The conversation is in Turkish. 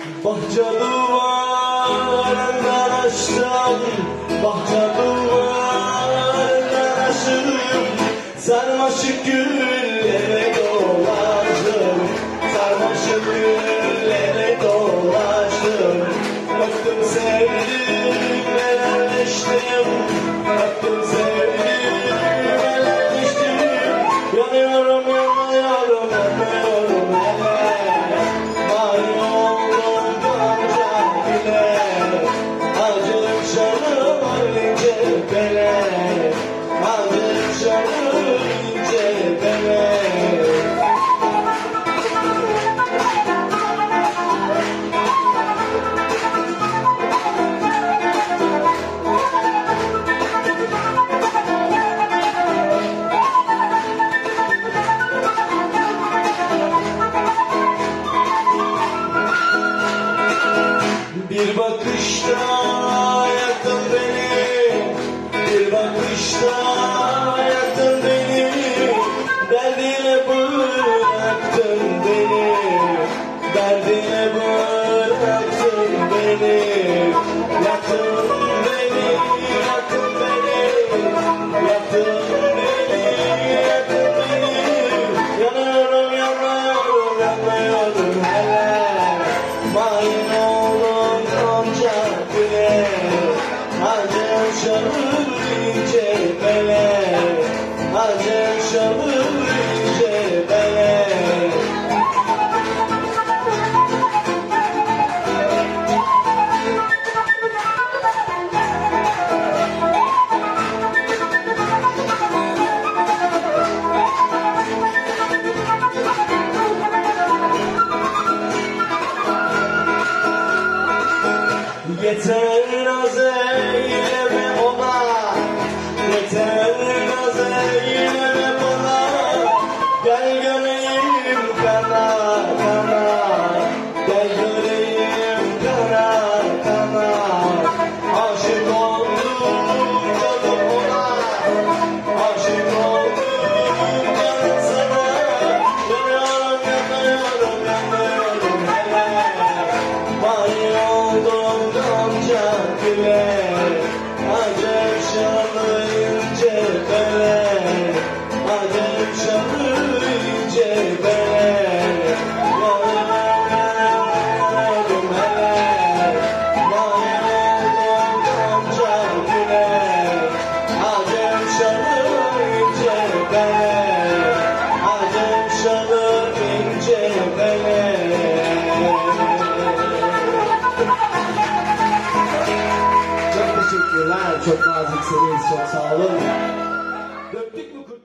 Bahçe duvarından açtım, bahçe duvarından açtım, sarmaşık güllere dolaştım, sarmaşık güllere dolaştım. Öptüm sevdim, helalleştim, öptüm sevdim, helalleştim. Yanıyorum, yanıyorum, yanıyorum, bir bakışta yaktın beni, bir bakışta yaktın beni, derdine bıraktın beni, derdine bıraktın beni, yaktın beni, yaktın beni, yaktın beni, yaktın beni, yanıyorum, yanıyorum, yanıyorum hele, mayın oğlum gonca güle, acem şanır ince bele, acem şanır ince bele. Yeter naz eyleme ona, yeter naz eyleme bana, gel göreyim kana kana, gel göreyim kana kana. Aşık oldum canım ona, aşık oldum canım sana, yanıyorum, yanıyorum, yanıyorum hele, mani oldum gonca güle, acem şanlı ince bele, acem şanlı ince bele. Yanıyorum hele, mani oldum gonca güle, acem şanlı ince bele, acem şanlı ince bele. Çok teşekkürler, çok naziksiniz, çok sağ olun. Döktük mü